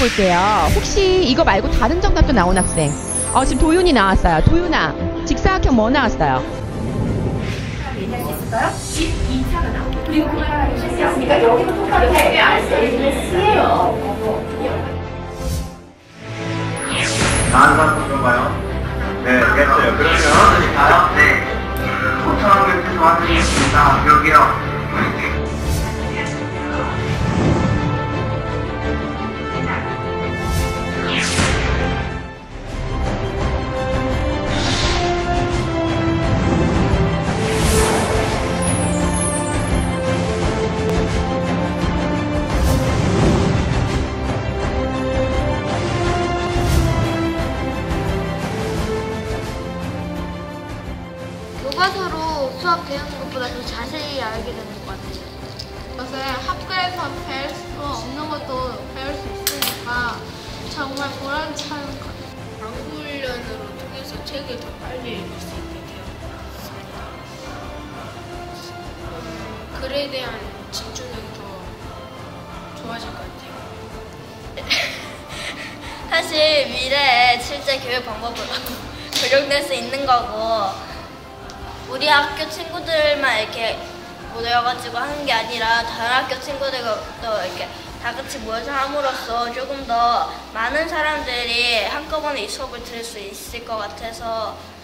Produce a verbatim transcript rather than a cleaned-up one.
볼게요. 혹시 이거 말고 다른 정답도 나온 학생? 어, 지금 도윤이 나왔어요. 도윤아, 직사각형 뭐 나왔어요? 얘기할 수 있을까요? 이 차가 나오고 그리고 그걸 하기 싫어요. 그러니까 여기도 똑같아. 이게 알쓰는 C예요. 다음 사람 들어봐요. 네, 됐어요. 그러면 네. 오천원 멘트 도와드리겠습니다. 여기요. 교과서로 수학 배우는 것보다 더 자세히 알게 되는 것 같아요. 그것은 학교에서 배울 수 없는 것도 배울 수 있으니까 정말 보람차는 것 같아요. 방구 훈련으로 통해서 책을 더 빨리 읽을 수 있게 되었습니다. 음, 글에 대한 집중력이 더 좋아질 것 같아요. 사실 미래에 실제 교육 방법으로 적용될 수 있는 거고 우리 학교 친구들만 이렇게 모여가지고 하는 게 아니라 다른 학교 친구들도 이렇게 다 같이 모여서 함으로써 조금 더 많은 사람들이 한꺼번에 이 수업을 들을 수 있을 것 같아서